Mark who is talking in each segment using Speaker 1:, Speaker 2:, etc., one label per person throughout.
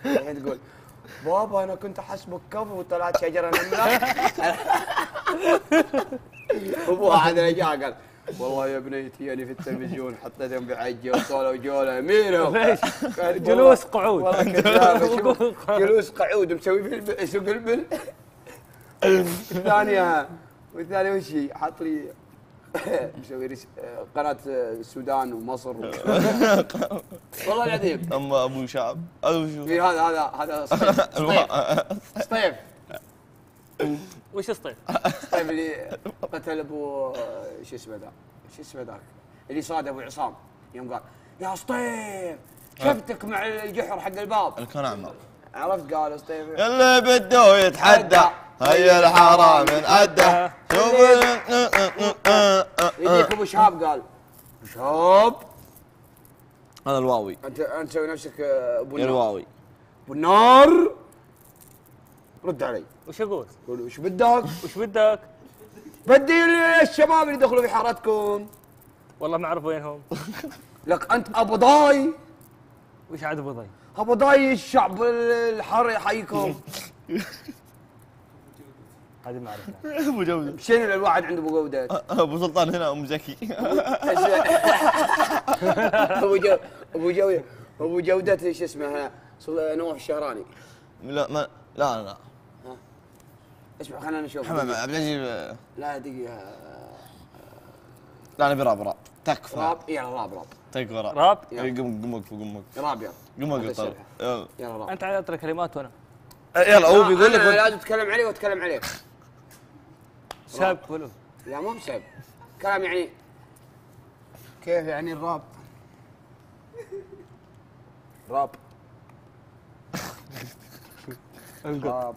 Speaker 1: الحين تقول بابا انا كنت احسبك كفو وطلعت شجره نمله. ابوها عاد جاء قال والله يا بنيتي انا في التلفزيون حطيتهم بعجه وصولوا جوله مينهم.
Speaker 2: ليش؟ جلوس قعود.
Speaker 1: والله كذاب. جلوس قعود مسوي في سوق البل. الثانيه والثانيه وش هي؟ حاط لي مسوي قناه السودان ومصر والله العظيم.
Speaker 3: اما ابو شعب هذا
Speaker 1: في هذا سطيف.
Speaker 2: وش سطيف؟
Speaker 1: سطيف اللي قتل ابو شو اسمه ذاك اللي صاد ابو عصام يوم قال يا سطيف شفتك مع الجحر حق الباب.
Speaker 3: الكون اعمر.
Speaker 1: عرفت قال سطيف
Speaker 3: اللي بده يتحدى هيا الحرام نأدى. شوف
Speaker 1: يجيك ابو شهاب قال ابو شهاب
Speaker 3: هذا الواوي.
Speaker 1: انت تسوي نفسك ابو النار.
Speaker 3: الواوي
Speaker 1: ابو النار رد علي.
Speaker 2: وش اقول؟
Speaker 1: قول وش بدك؟
Speaker 2: وش بدك؟
Speaker 1: بدي الشباب اللي دخلوا في حارتكم.
Speaker 2: والله ما اعرف وينهم.
Speaker 1: لك انت ابو ضاي.
Speaker 2: وش عاد ابو ضي؟
Speaker 1: ابو ضاي الشعب الحر يحييكم.
Speaker 2: هذه ما اعرفها.
Speaker 3: ابو جوده.
Speaker 1: شنو الواحد عنده ابو جوده؟
Speaker 3: ابو سلطان هنا ام زكي.
Speaker 1: ابو جوده شو اسمه نوح الشهراني.
Speaker 3: لا لا
Speaker 1: اسمع خلينا نشوف.
Speaker 3: محمد عبد العزيز.
Speaker 1: لا دقيقه.
Speaker 3: لا نبي راب تكفى.
Speaker 1: راب يلا راب
Speaker 3: تكفى
Speaker 2: راب؟
Speaker 3: قم وقف
Speaker 1: راب
Speaker 3: قم وقف طلع.
Speaker 1: يلا راب.
Speaker 2: انت عاد كلمات وانا
Speaker 3: يلا هو بيقول لك
Speaker 1: لازم تتكلم عليه واتكلم عليه.
Speaker 2: سب ولو.
Speaker 1: لا مو بسب كلام يعني كيف يعني الراب. راب راب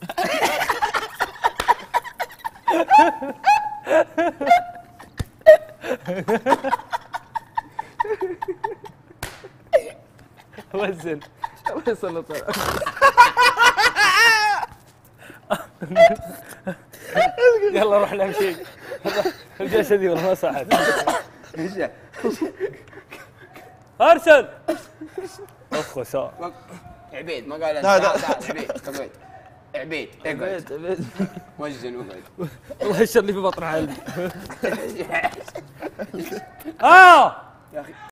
Speaker 2: وزن. الله يسلط. يلا روح نمشي. الجسدي والله ما صحت. ارسل. اخو سار.
Speaker 1: عبيد ما قال عبيد عبيد اقعد وزن واقعد.
Speaker 2: الله يشر لي في بطن قلبي.
Speaker 1: يا اخي